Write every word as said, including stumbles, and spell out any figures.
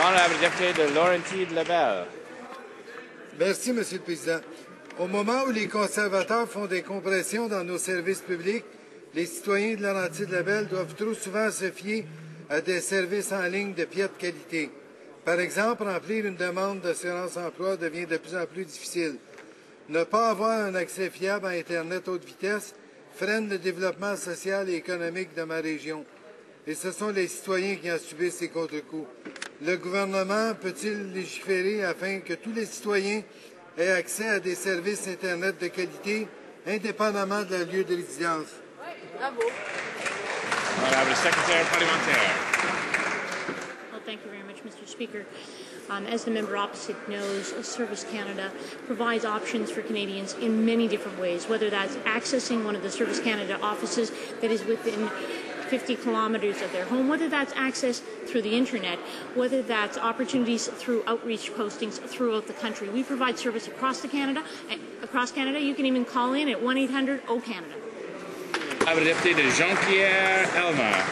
L'honorable député de Laurentides-Lebel. Merci, Monsieur le Président. Au moment où les conservateurs font des compressions dans nos services publics, les citoyens de Laurentides-Lebel doivent trop souvent se fier à des services en ligne de piètre qualité. Par exemple, remplir une demande d'assurance-emploi devient de plus en plus difficile. Ne pas avoir un accès fiable à Internet haute vitesse freine le développement social et économique de ma région. Et ce sont les citoyens qui en subissent ces contre-coups. Le gouvernement peut-il légiférer afin que tous les citoyens aient accès à des services Internet de qualité, indépendamment de leur lieu de résidence? Oui, bravo. Honorable secrétaire parlementaire. Well, thank you very much, Mister Speaker. Um, as the member opposite knows, Service Canada provides options for Canadians in many different ways, whether that's accessing one of the Service Canada offices that is within fifty kilometres of their home, whether that's access through the internet, whether that's opportunities through outreach postings throughout the country. We provide service across the Canada. Across Canada, you can even call in at one eight hundred O Canada. Honorable député de Jean-Pierre Elmer.